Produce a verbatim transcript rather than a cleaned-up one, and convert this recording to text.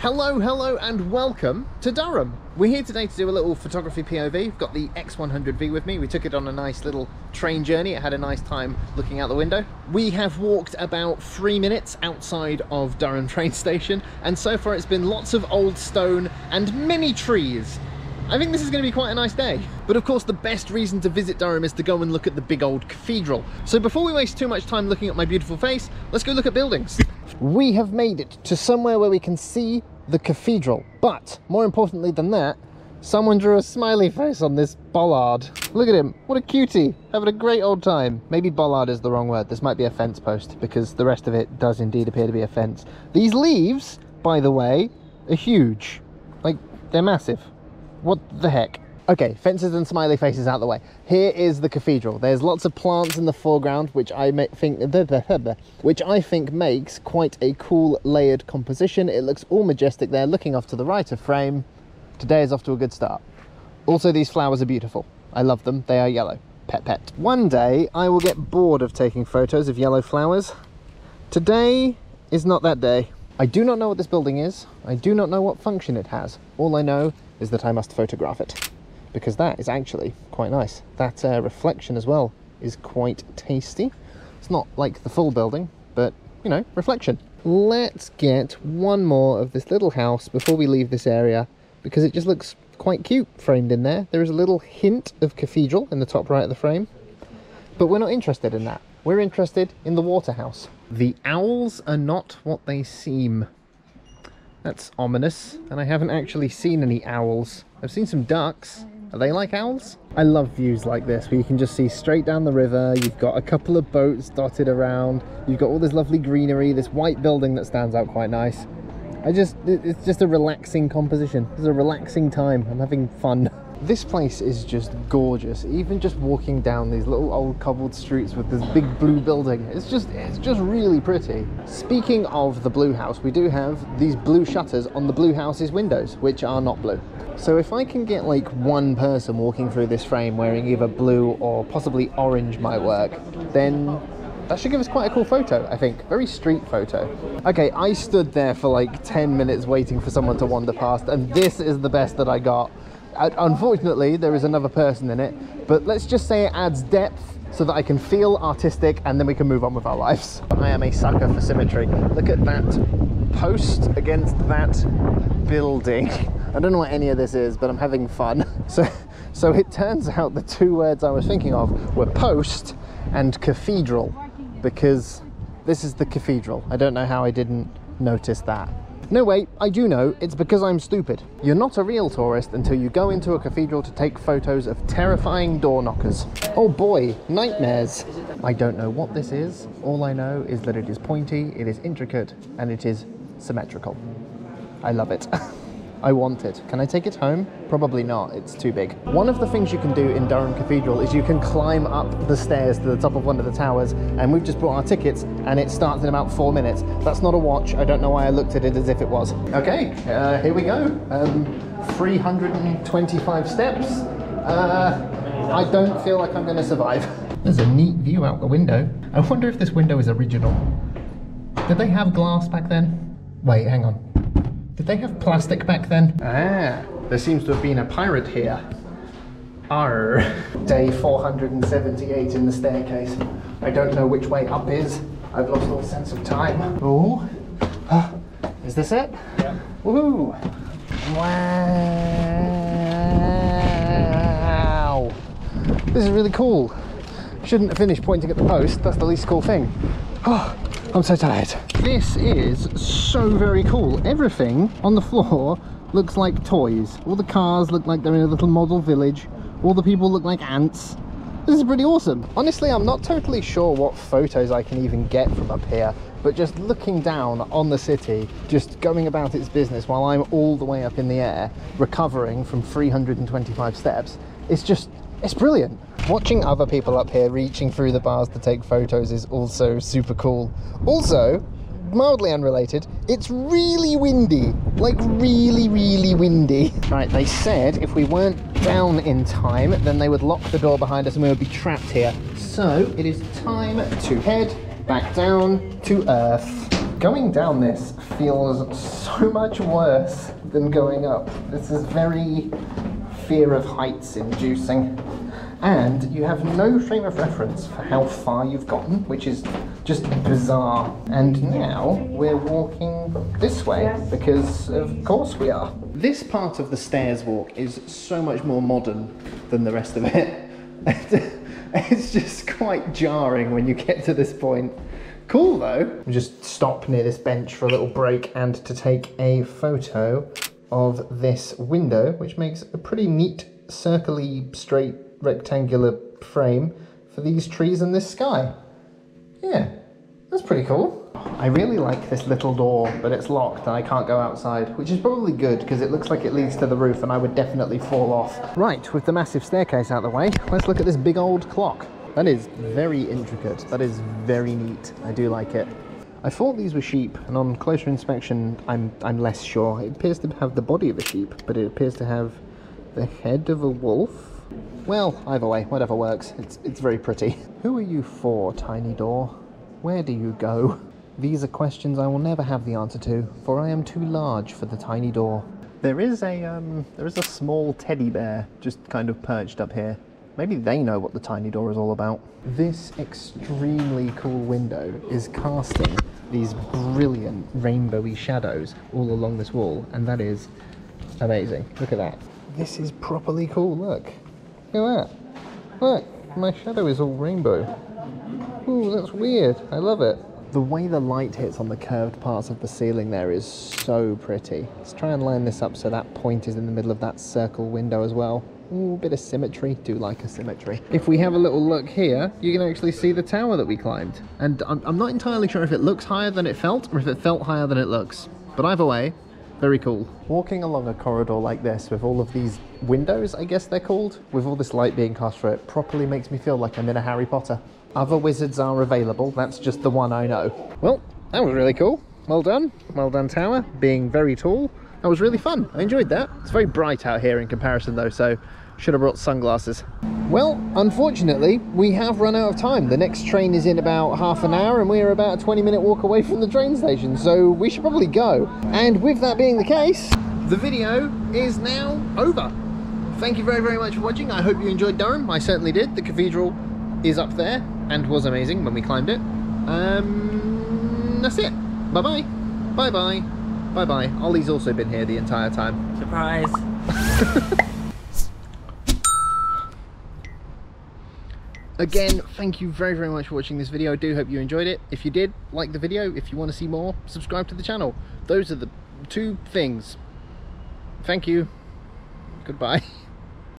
Hello, hello, and welcome to Durham. We're here today to do a little photography P O V. We've got the X one hundred V with me. We took it on a nice little train journey. It had a nice time looking out the window. We have walked about three minutes outside of Durham train station, and so far it's been lots of old stone and many trees. I think this is going to be quite a nice day. But of course the best reason to visit Durham is to go and look at the big old cathedral. So before we waste too much time looking at my beautiful face, let's go look at buildings. We have made it to somewhere where we can see the cathedral, but more importantly than that, someone drew a smiley face on this bollard. Look at him, what a cutie, having a great old time. Maybe bollard is the wrong word, this might be a fence post because the rest of it does indeed appear to be a fence. These leaves, by the way, are huge, like they're massive. What the heck? Okay, fences and smiley faces out the way. Here is the cathedral. There's lots of plants in the foreground, which I think which I think makes quite a cool layered composition. It looks all majestic there, looking off to the right of frame. Today is off to a good start. Also, these flowers are beautiful. I love them. They are yellow. Pet pet. One day I will get bored of taking photos of yellow flowers. Today is not that day. I do not know what this building is. I do not know what function it has. All I know is that I must photograph it, because that is actually quite nice. That uh, reflection as well is quite tasty. It's not like the full building, but you know, reflection. Let's get one more of this little house before we leave this area, because it just looks quite cute framed in there. There is a little hint of cathedral in the top right of the frame, but we're not interested in that. We're interested in the water house. The owls are not what they seem. That's ominous, and I haven't actually seen any owls. I've seen some ducks. Are they like owls? I love views like this, where you can just see straight down the river. You've got a couple of boats dotted around. You've got all this lovely greenery, this white building that stands out quite nice. I just, it's just a relaxing composition. It's a relaxing time. I'm having fun. This place is just gorgeous. Even just walking down these little old cobbled streets with this big blue building, it's just it's just really pretty. Speaking of the blue house, we do have these blue shutters on the blue house's windows, which are not blue. So if I can get like one person walking through this frame wearing either blue or possibly orange might work, then that should give us quite a cool photo, I think. Very street photo. Okay, I stood there for like ten minutes waiting for someone to wander past, and this is the best that I got. Unfortunately, there is another person in it, but let's just say it adds depth so that I can feel artistic, and then we can move on with our lives. I am a sucker for symmetry. Look at that post against that building. I don't know what any of this is, but I'm having fun. So, so it turns out the two words I was thinking of were post and cathedral, because this is the cathedral. I don't know how I didn't notice that. No, wait, I do know. It's because I'm stupid. You're not a real tourist until you go into a cathedral to take photos of terrifying door knockers. Oh boy, nightmares. I don't know what this is. All I know is that it is pointy, it is intricate, and it is symmetrical. I love it. I want it. Can I take it home? Probably not, it's too big. One of the things you can do in Durham Cathedral is you can climb up the stairs to the top of one of the towers, and we've just bought our tickets and it starts in about four minutes. That's not a watch. I don't know why I looked at it as if it was. Okay, uh, here we go. Um, three hundred twenty-five steps. Uh, I don't feel like I'm gonna survive. There's a neat view out the window. I wonder if this window is original. Did they have glass back then? Wait, hang on. Did they have plastic back then? Ah, there seems to have been a pirate here. Arr. Day four hundred seventy-eight in the staircase. I don't know which way up is. I've lost all sense of time. Oh, ah, is this it? Yeah. Woohoo! Wow! This is really cool. Shouldn't have finished pointing at the post. That's the least cool thing. Oh, I'm so tired. This is so very cool. Everything on the floor looks like toys. All the cars look like they're in a little model village. All the people look like ants. This is pretty awesome. Honestly, I'm not totally sure what photos I can even get from up here, but just looking down on the city, just going about its business while I'm all the way up in the air, recovering from three hundred twenty-five steps, it's just, it's brilliant. Watching other people up here reaching through the bars to take photos is also super cool. Also, mildly unrelated, it's really windy. Like really, really windy. Right, they said if we weren't down in time, then they would lock the door behind us and we would be trapped here. So it is time to head back down to Earth. Going down this feels so much worse than going up. This is very fear of heights inducing. And you have no frame of reference for how far you've gotten, which is just bizarre. And now we're walking this way, because of course we are. This part of the stairs walk is so much more modern than the rest of it. It's just quite jarring when you get to this point. Cool though. Just stop near this bench for a little break and to take a photo of this window, which makes a pretty neat, circly, straight, rectangular frame for these trees and this sky. Yeah, that's pretty cool. I really like this little door, but it's locked and I can't go outside, which is probably good because it looks like it leads to the roof and I would definitely fall off. Right, with the massive staircase out of the way, let's look at this big old clock. That is very intricate. That is very neat. I do like it. I thought these were sheep, and on closer inspection, I'm, I'm less sure. It appears to have the body of a sheep, but it appears to have the head of a wolf. Well, either way, whatever works. It's, it's very pretty. Who are you for, tiny door? Where do you go? These are questions I will never have the answer to, for I am too large for the tiny door. There is a, um, there is a small teddy bear just kind of perched up here. Maybe they know what the tiny door is all about. This extremely cool window is casting these brilliant rainbowy shadows all along this wall, and that is amazing. Look at that. This is properly cool, look. Look at that. Look, my shadow is all rainbow. Ooh, that's weird. I love it. The way the light hits on the curved parts of the ceiling there is so pretty. Let's try and line this up so that point is in the middle of that circle window as well. Ooh, bit of symmetry. Do like a symmetry. If we have a little look here, you can actually see the tower that we climbed. And I'm, I'm not entirely sure if it looks higher than it felt, or if it felt higher than it looks. But either way, very cool. Walking along a corridor like this with all of these windows, I guess they're called, with all this light being cast through it, properly makes me feel like I'm in a Harry Potter. Other wizards are available, that's just the one I know. Well, that was really cool. Well done. Well done, tower. Being very tall. That was really fun. I enjoyed that. It's very bright out here in comparison though, so should have brought sunglasses. Well, unfortunately, we have run out of time. The next train is in about half an hour and we're about a twenty minute walk away from the train station, so we should probably go. And with that being the case, the video is now over. Thank you very, very much for watching. I hope you enjoyed Durham. I certainly did. The cathedral is up there and was amazing when we climbed it. Um, that's it. Bye-bye. Bye-bye. Bye-bye. Ollie's also been here the entire time. Surprise. Again, thank you very, very much for watching this video. I do hope you enjoyed it. If you did, like the video. If you want to see more, subscribe to the channel. Those are the two things. Thank you. Goodbye.